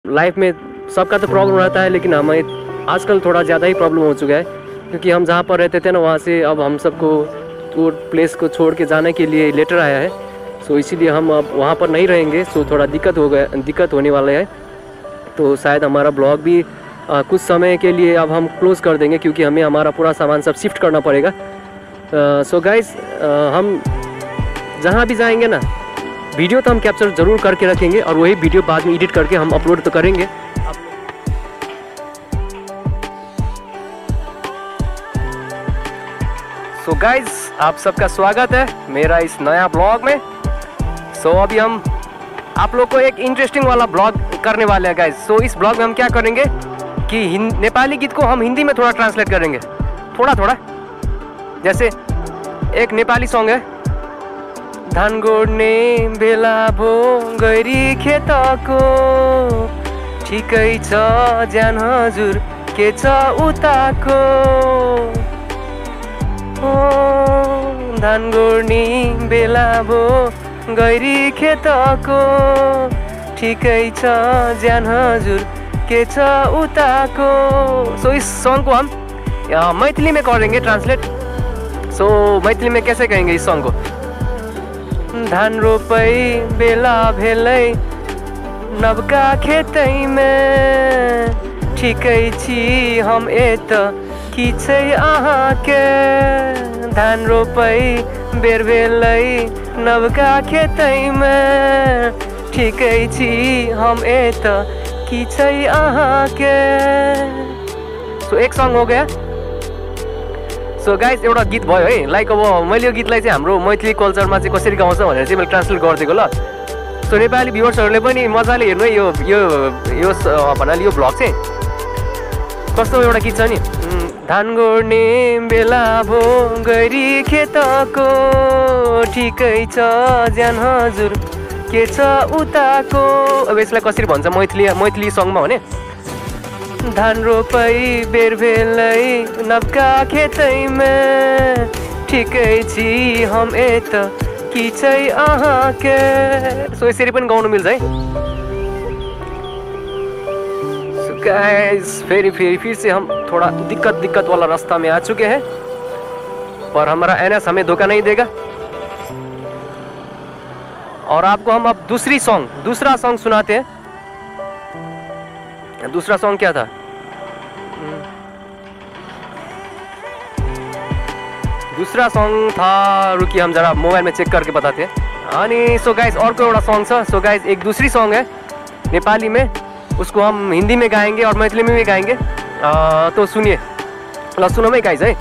Life में सबका तो प्रॉब्लम रहता है, लेकिन हमें आजकल थोड़ा ज़्यादा ही प्रॉब्लम हो चुका है, क्योंकि हम जहाँ पर रहते थे ना वहाँ से अब हम सबको वो प्लेस को छोड़ के जाने के लिए लेटर आया है। सो इसीलिए हम अब वहाँ पर नहीं रहेंगे। सो थोड़ा दिक्कत होने वाला है। तो शायद हमारा ब्लॉग भी कुछ समय के लिए अब हम क्लोज़ कर देंगे, क्योंकि हमें हमारा पूरा सामान सब शिफ्ट करना पड़ेगा। सो गाइस, हम जहाँ भी जाएंगे ना, वीडियो तो हम कैप्चर ज़रूर करके रखेंगे, और वही वीडियो बाद में एडिट करके हम अपलोड तो करेंगे। सो गाइस, आप सबका स्वागत है मेरा इस नया ब्लॉग में। सो अभी हम आप लोग को एक इंटरेस्टिंग वाला ब्लॉग करने वाले हैं गाइस। सो इस ब्लॉग में हम क्या करेंगे कि नेपाली गीत को हम हिंदी में थोड़ा ट्रांसलेट करेंगे, थोड़ा। जैसे एक नेपाली सॉन्ग है, धान गोड्ने बेला भो गरी खेतको, ठिकै छ ज्यान हजुर के छ उताको, धान गोड्ने बेला भो गरी खेतको, ठिकै छ ज्यान हजुर के छ उताको। सो इस सॉन्ग को हम मैथिली में करेंगे ट्रांसलेट। सो मैथिली में कैसे कहेंगे इस सॉन्ग को? धान रोपै बेला भेलै नवका खेतै में, ठिकै छी हम एत की छै अहाँके, धान रोपै बेर भेलै नवका खेतै में, ठिकै छी हम एत की छै अहाँके। सो एक सॉन्ग हो गया। सो गाइस, एउटा गीत भयो है। लाइक अब मैले यो गीतलाई चाहिँ हाम्रो मैथिली कल्चरमा चाहिँ कसरी गाउँछ भनेर चाहिँ मैले ट्रान्सलेट गरिदिएको ल। सो नेपाली भ्युवर्सहरूले पनि मजाले हेर्नु है यो भन्नाले यो भ्लग चाहिँ कस्तो एउटा गीत छ नि। धान गोड्ने बेला भो गरी खेतको, ठिकै छ ज्यान हजुर के छ उताको। अब यसलाई कसरी भन्छ मैथिली सङ्गमा भने, धान रोपै बेर भेलै नवका खेतै में, ठिकै छी हम एत की छै अहाँके। सो यसरी पनि गाउनु मिल्छ है। सो गाइस, फिर से हम थोड़ा दिक्कत वाला रास्ता में आ चुके हैं, पर हमारा एनएस हमें धोखा नहीं देगा। और आपको हम अब दूसरा सॉन्ग सुनाते हैं। दूसरा सॉन्ग क्या था? दूसरा सॉन्ग था, रुकिए हम जरा मोबाइल में चेक करके बताते हैं। अनि सो गाइस, अर्को एउटा सॉन्ग छ। सो गाइस, एक दूसरी सॉन्ग है नेपाली में, उसको हम हिंदी में गाएंगे और मैथिली में भी गाएंगे। तो सुनिए ल, सुनौँ है गाइस है।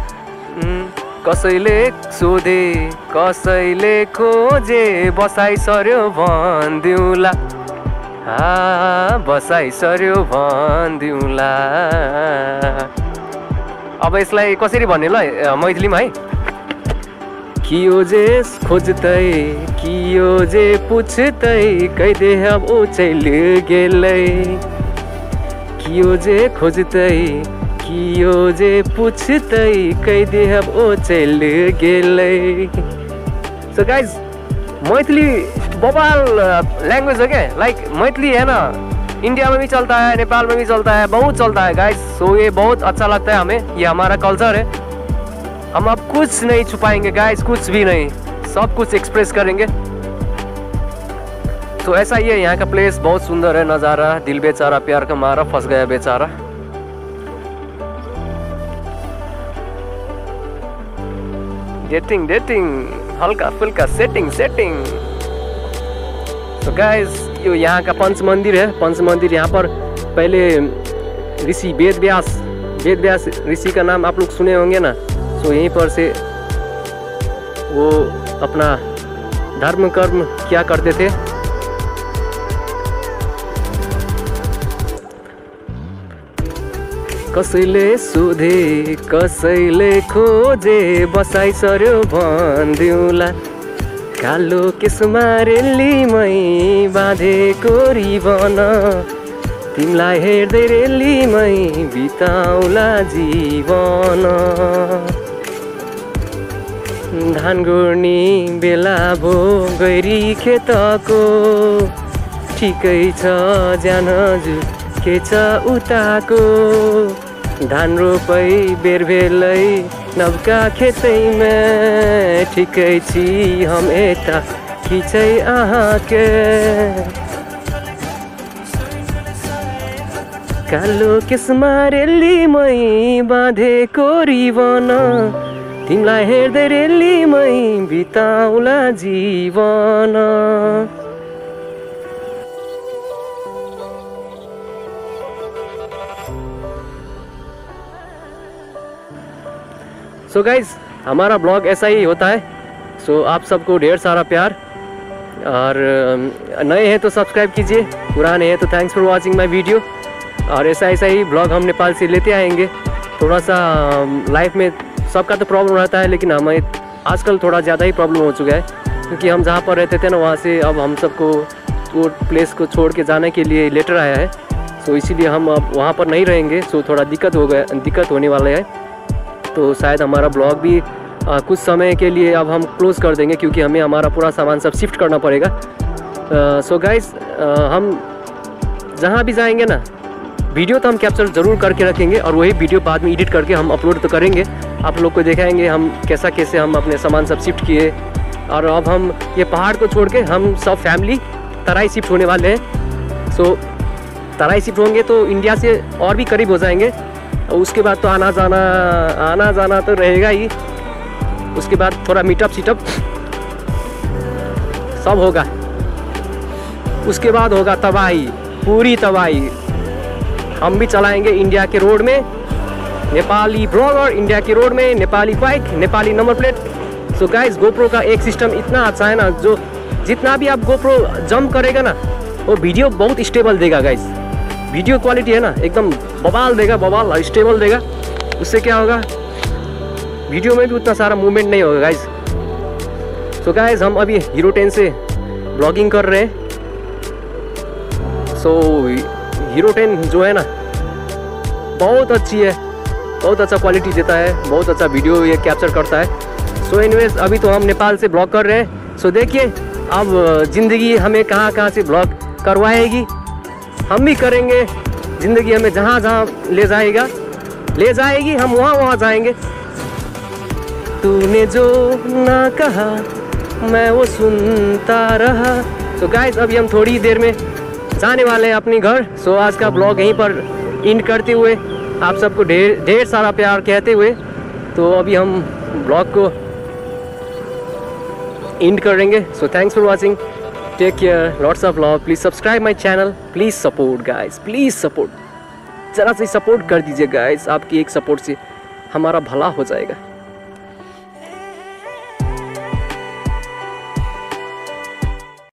कसैले सोधे कसैले खोजे, बसाइ सर्यो भन्दिउला, बसाइ सर्यो भन्दिउला। अब यसलाई कसरी भन्ने ल मैथिलीमा है? कियो जे खोजतै कियो जे पुछतै, कहिदे अब ओ चैल गेलै, कियो जे खोजतै कियो जे पुछतै, कहिदे अब ओ चैल गेलै। सो गाइस, मैथिली बवाल लैंग्वेज है क्या? लाइक मैथिली है ना, इंडिया में भी चलता है, नेपाल में भी चलता है, बहुत चलता है गाइस। सो ये बहुत अच्छा लगता है हमें, ये हमारा कल्चर है। हम अब कुछ नहीं छुपाएंगे गाइस, कुछ भी नहीं, सब कुछ एक्सप्रेस करेंगे। तो ऐसा ही है, यहाँ का प्लेस बहुत सुंदर है, नज़ारा। दिल बेचारा प्यार का मारा, फंस गया बेचारा। डेटिंग हल्का फुल्का सेटिंग। तो गाइस, यो यहाँ का पंच मंदिर है। पंच मंदिर, यहाँ पर पहले ऋषि वेद व्यास ऋषि का नाम आप लोग सुने होंगे ना। सो यहीं पर से वो अपना धर्म कर्म क्या करते थे। कसैले सोधे कसैले खोजे, बसाइ सर्यो भन्दिउला, कालो केसमा रेलीमै बाँधेको रिबन, तिमीलाई हेर्दै रेलीमै बिताउला जीवन, धान गोड्ने बेला भो गरी खेतको, ठिकै छ ज्यान हजुर के छ उताको धान रोपै बेरबेलै नबका खेतैमा ठिकै छी हम यता खिचै आहाँके कालो केसमा रेलीमै बाँधेको रिबन तिमीलाई हेर्दै रेलीमै बिताउला जीवन सो गाइज हमारा ब्लॉग ऐसा ही होता है। सो आप सबको ढेर सारा प्यार और नए हैं तो सब्सक्राइब कीजिए, पुराने हैं तो thanks for watching my video. और ऐसा ही ब्लॉग हम नेपाल से लेते आएंगे। थोड़ा सा लाइफ में सबका तो प्रॉब्लम रहता है, लेकिन हमें आजकल थोड़ा ज़्यादा ही प्रॉब्लम हो चुका है, क्योंकि हम जहाँ पर रहते थे ना वहाँ से अब हम सबको वो प्लेस को छोड़ के जाने के लिए लेटर आया है। सो इसीलिए हम अब वहाँ पर नहीं रहेंगे। सो थोड़ा दिक्कत होने वाला है, तो शायद हमारा ब्लॉग भी कुछ समय के लिए अब हम क्लोज़ कर देंगे, क्योंकि हमें हमारा पूरा सामान सब शिफ्ट करना पड़ेगा। सो गाइस हम जहाँ भी जाएंगे ना वीडियो तो हम कैप्चर ज़रूर करके रखेंगे, और वही वीडियो बाद में एडिट करके हम अपलोड तो करेंगे। आप लोग को दिखाएंगे हम कैसे हम अपने सामान सब शिफ्ट किए। और अब हम ये पहाड़ को छोड़ के हम सब फैमिली तराई शिफ्ट होने वाले हैं। सो तराई शिफ्ट होंगे तो इंडिया से और भी करीब हो जाएंगे। उसके बाद तो आना जाना तो रहेगा ही। उसके बाद थोड़ा मीटअप सीटअप सब होगा। उसके बाद होगा तबाही, पूरी तबाही। हम भी चलाएंगे इंडिया के रोड में, नेपाली ब्लॉगर इंडिया के रोड में, Nepali bike, Nepali number plate. So guys GoPro का एक सिस्टम इतना अच्छा है ना, जो जितना भी आप गोप्रो जंप करेगा ना वो वीडियो बहुत स्टेबल देगा गाइस। वीडियो क्वालिटी है ना एकदम बवाल देगा, बवाल स्टेबल देगा। उससे क्या होगा, वीडियो में भी उतना सारा मूवमेंट नहीं होगा गाइस। सो गाइस हम अभी हीरो 10 से ब्लॉगिंग कर रहे हैं। सो हीरो 10 जो है ना बहुत अच्छी है, बहुत अच्छा क्वालिटी देता है, बहुत अच्छा वीडियो ये कैप्चर करता है। सो एनीवेज अभी तो हम नेपाल से ब्लॉग कर रहे हैं। सो देखिए अब ज़िंदगी हमें कहाँ से ब्लॉग करवाएगी, हम भी करेंगे। ज़िंदगी हमें जहाँ ले जाएगी हम वहाँ जाएंगे। तूने जो ना कहा मैं वो सुनता रहा। तो गाइस अभी हम थोड़ी देर में जाने वाले हैं अपने घर। सो आज का ब्लॉग यहीं पर एंड करते हुए आप सबको ढेर सारा प्यार कहते हुए तो अभी हम ब्लॉग को एंड करेंगे। So thanks for watching, take care, lots of love. Please subscribe my channel, please support guys, please support, ज़रा से सपोर्ट कर दीजिए गाइस। आपकी एक सपोर्ट से हमारा भला हो जाएगा।